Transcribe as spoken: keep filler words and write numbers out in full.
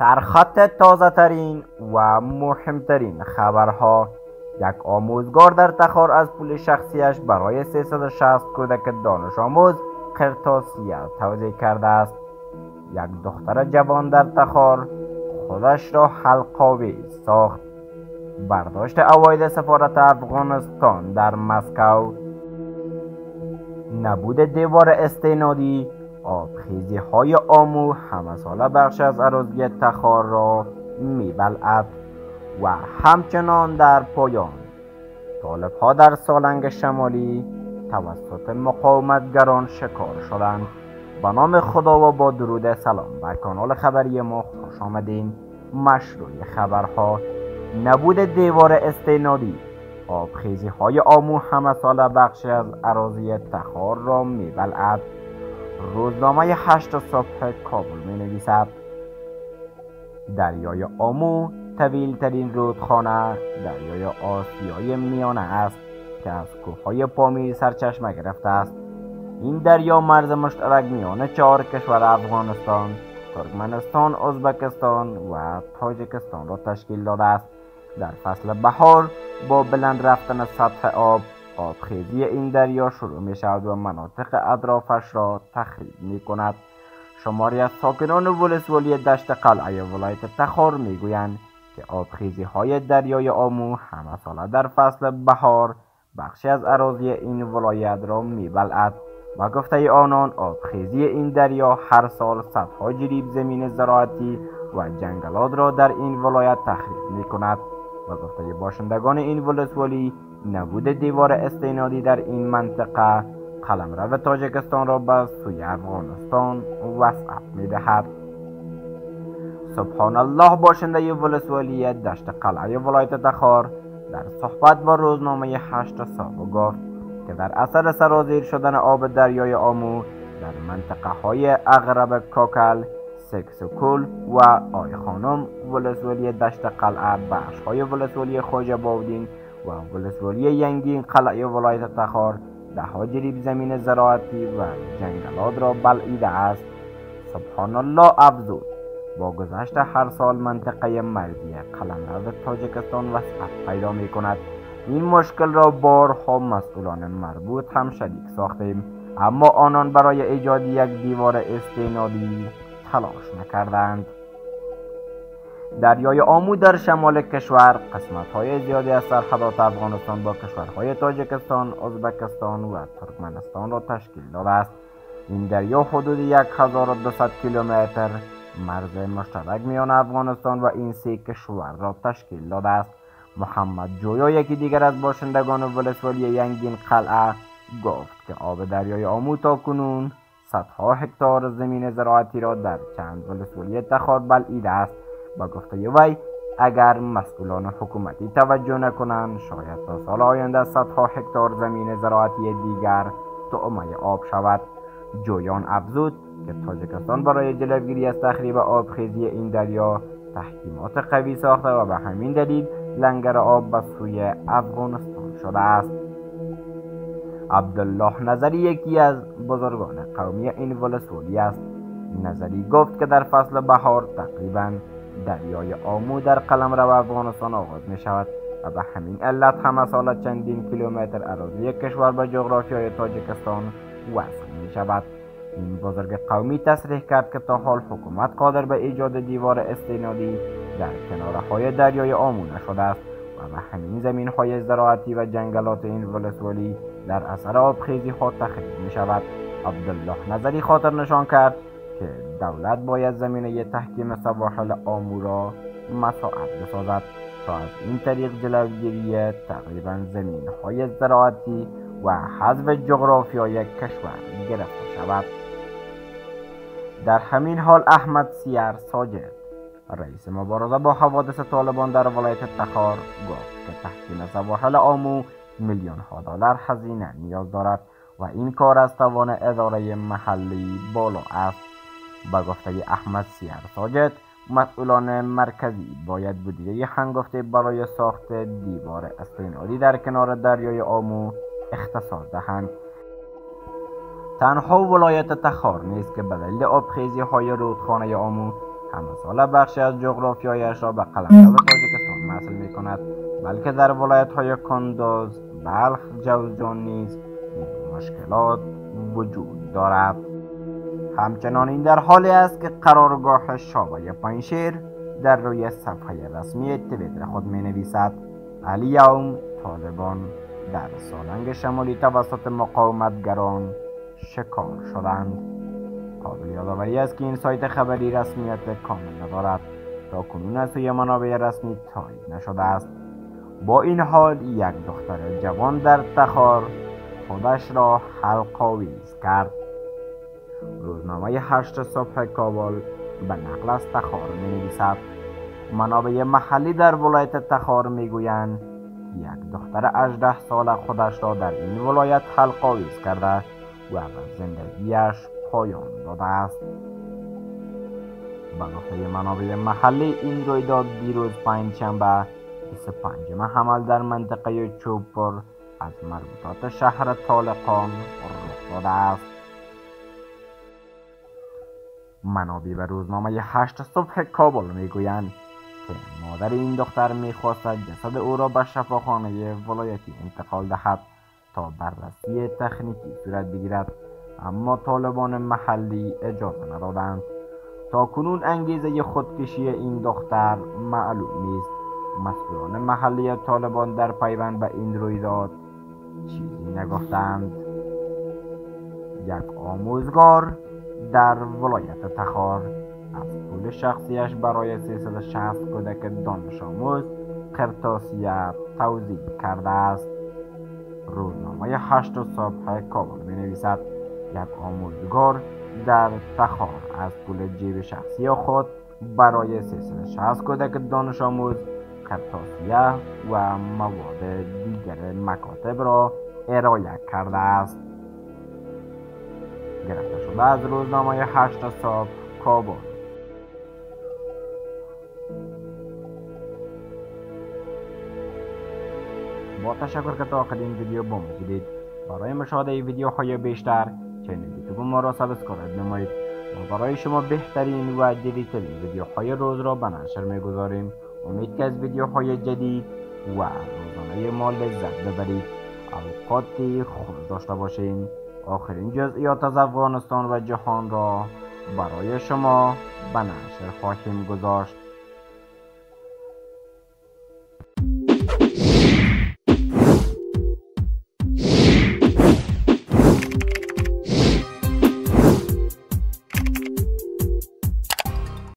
سرخط تازه ترین و مهمترین خبرها. یک آموزگار در تخار از پول شخصیش برای سیصد و شصت کودک دانش آموز قرطاسیه توزیع کرده است. یک دختر جوان در تخار خودش را حلق‌آویز ساخت. برداشت اوایل سفارت افغانستان در مسکو. نبود دیوار استنادی. آبخیزی های آمو همه ساله بخش از اراضی تخار را میبلعد. و همچنان در پایان طالب ها در سالنگ شمالی توسط مقاومتگران شکار شدند. به نام خدا و با درود سلام بر کانال خبری ما خوش آمدین. مشروع خبرها. نبود دیوار استنادی. آبخیزی های آمو همه ساله بخشی از اراضی تخار را میبلعد. روزنامه هشت صبح کابل می نویسد دریای آمو طویل ترین رودخانه دریای آسیای میانه است که از کوههای پامیر سرچشمه گرفته است. این دریا مرز مشترک میان چهار کشور افغانستان، ترکمنستان، ازبکستان و تاجیکستان را تشکیل داده است. در فصل بهار با بلند رفتن سطح آب، آبخیزی این دریا شروع می شود و مناطق اطرافش را تخریب می کند. شماری از ساکنان ولسوالی دشت قلعه ولایت تخار می گویند که آبخیزی های دریای آمو همه ساله در فصل بهار بخشی از اراضی این ولایت را می بلعد. با گفته آنان آبخیزی این دریا هر سال صدها جریب زمین زراعتی و جنگلات را در این ولایت تخریب می کند. با گفته باشندگان این ولسوالی نبود دیوار استنادی در این منطقه قلمرو تاجیکستان را به سوی افغانستان وسعت می دهد. سبحان الله باشنده ولسوالی دشت قلعه ولایت تخار در صحبت با روزنامه هشت صبح گفت که در اثر سرازیر شدن آب دریای آمو در منطقه های اغرب کاکل، سکسکول و آی خانم ولسوالی دشت قلعه، بخش های ولسوالی خواجه باودین و ولسوالی ینگین قلعه ولایت تخار ده ها جریب زمین زراعتی و جنگلات را بلعیده است. سبحان الله افزود با گذشت هر سال منطقه مرزی قلمرو تاجیکستان وسعت پیدا می کند. این مشکل را بارها مسئولان مربوط هم شریک ساختیم، اما آنان برای ایجاد یک دیوار استنادی تلاش نکردند. دریای آمو در شمال کشور قسمت‌های زیادی از سرحدات افغانستان با کشورهای تاجیکستان، ازبکستان و ترکمنستان را تشکیل داده است. این دریا حدود هزار و دویست کیلومتر مرز مشترک میان افغانستان و این سه کشور را تشکیل داده است. محمد جویا یکی دیگر از باشندگان ولسوالی ینگین قلعه گفت که آب دریای آمو تا کنون صدها هکتار زمین زراعتی را در چند ولسوالی تخار بلعیده است. با گفته وی اگر مسئولان حکومتی توجه نکنند شاید تا سال آینده صدها هکتار زمین زراعتی دیگر طعمه آب شود. جویان افزود که تاجیکستان برای جلوگیری از تخریب آبخیزی این دریا تحکیمات قوی ساخته و به همین دلیل لنگر آب به سوی افغانستان شده است. عبدالله نظری یکی از بزرگان قومی این ولسوالی است. نظری گفت که در فصل بهار تقریباً دریای آمو در قلمرو افغانستان آغاز می شود و به همین علت همه سال چندین کیلومتر اراضی کشور به جغرافیای تاجیکستان وصل می شود. این بزرگ قومی تصریح کرد که تا حال حکومت قادر به ایجاد دیوار استنادی در کنارهای دریای آمو نشده است و به همین زمین های زراعتی و جنگلات این ولسوالی در اثر آبخیزی ها تخریب می شود. عبدالله نظری خاطر نشان کرد که دولت باید زمینه تحکیم سواحل آمو را مساعد بسازد تا از این طریق جلوگیری تقریبا زمین های زراعتی و حذف جغرافیای کشور گرفته شود. در همین حال احمد سیر ساجد رئیس مبارزه با حوادث طالبان در ولایت تخار گفت که تحکیم سواحل آمو میلیون ها دلار هزینه نیاز دارد و این کار از توان اداره محلی بالا است. با گفته احمد سیر ساجد مسئولان مرکزی باید بودجه هنگفته برای ساخت دیوار استنادی در کنار دریای آمو اختصاص دهند. تنها ولایت تخار نیست که به دلیل آبخیزی های رودخانه آمو همه ساله بخشی از جغرافیایش را به قلمرو تاجیکستان وصل می کند، بلکه در ولایت های کندوز، بلخ، جوزجان نیز این مشکلات وجود دارد. همچنان این در حالی است که قرارگاه شعبه پنجشیر در روی صفحه رسمی تویتر خود می نویسد الیوم طالبان در سالنگ شمالی توسط مقاومتگران شکار شدند. قابل یادآوری است که این سایت خبری رسمیت کامل ندارد، تا کنون از سوی منابع رسمی تایید نشده است. با این حال یک دختر جوان در تخار خودش را حلق‌آویز کرد. روزنامه هشت صبح کابل به نقل از تخار می نویسد منابع محلی در ولایت تخار می گویند یک دختر هجده ساله خودش را در این ولایت حلق‌آویز کرده و به زندگیش پایان داده است. به گفته منابع محلی این رویداد دیروز پنجشنبه بیست و پنجم حمل در منطقه چوبپر از مربوطات شهر طالقان رخ داده است. منابع به روزنامه هشت صبح کابل میگویند که مادر این دختر میخواست جسد او را به شفاخانه ولایتی انتقال دهد تا بررسی تکنیکی صورت بگیرد، اما طالبان محلی اجازه ندادند. تا کنون انگیزه خودکشی این دختر معلوم نیست. مسئولان محلی طالبان در پیوند به این رویداد چیزی نگفتند. یک آموزگار در ولایت تخار از پول شخصیش برای سیصد و شصت کودک دانش آموز قرطاسیه توزیع کرده است. روزنامه هشت صبح کابل می نویسد یک آموزگار در تخار از پول جیب شخصی خود برای سیصد و شصت کودک دانش آموز قرطاسیه و مواد دیگر مکاتب را ارائه کرده است. گرفته شده از روزنامه هشت صبح کابل. با تشکر که تا آخر این ویدیو با ما بودید. برای مشاهده ویدیوهای بیشتر چنل یوتیوب ما را سابسکرایب نمایید. ما برای شما بهترین و جدیدترین ویدیوهای روز را به نشر میگذاریم. امید که از ویدیوهای جدید و روزانه ما لذت ببرید. اوقاتی خوش داشته باشین. آخرین جزئیات از افغانستان و جهان را برای شما به نشر خواهیم گذاشت.